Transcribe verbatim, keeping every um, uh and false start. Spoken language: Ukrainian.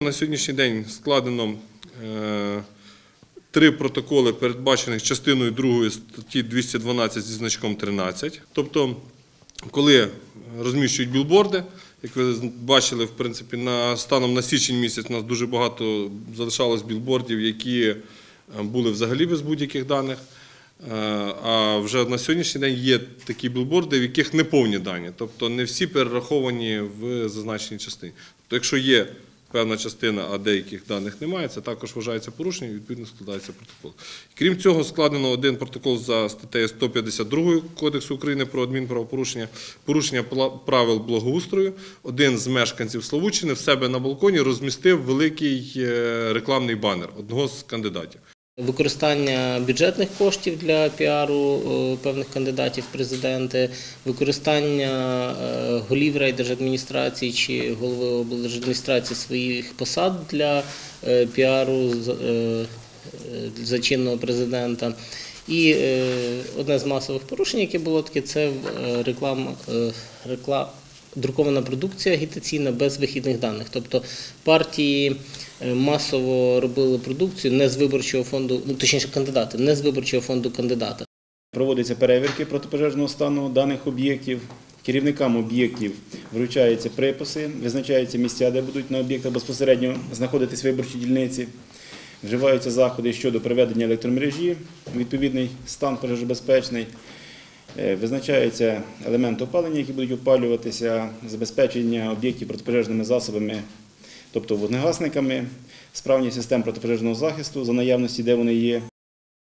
На сьогоднішній день складено три протоколи, передбачених частиною другої статті двісті дванадцять зі значком тринадцять. Тобто, коли розміщують білборди, як ви бачили, в принципі, на, станом на січень місяць у нас дуже багато залишалось білбордів, які були взагалі без будь-яких даних. А вже на сьогоднішній день є такі білборди, в яких не повні дані, тобто не всі перераховані в зазначеній частині. Тобто, якщо є певна частина, а деяких даних немає, це також вважається порушенням і відповідно складається протокол. Крім цього, складено один протокол за статтею сто п'ятдесят два Кодексу України про адмінправопорушення, порушення правил благоустрою. Один з мешканців Славутчини в себе на балконі розмістив великий рекламний банер одного з кандидатів. Використання бюджетних коштів для піару певних кандидатів в президенти, використання голів райдержадміністрації чи голови облдержадміністрації своїх посад для піару за чинного президента. І одне з масових порушень, яке було таке, це реклама, реклама, друкована продукція агітаційна без вихідних даних. Тобто партії масово робили продукцію не з виборчого фонду, ну, точніше кандидати, не з виборчого фонду кандидата. Проводяться перевірки протипожежного стану даних об'єктів. Керівникам об'єктів вручаються приписи, визначаються місця, де будуть на об'єктах безпосередньо знаходитись виборчі дільниці. Вживаються заходи щодо приведення електромережі, відповідний стан пожежобезпечний. Визначаються елементи опалення, які будуть опалюватися, забезпечення об'єктів протипожежними засобами, тобто вогнегасниками, справність систем протипожежного захисту за наявності, де вони є.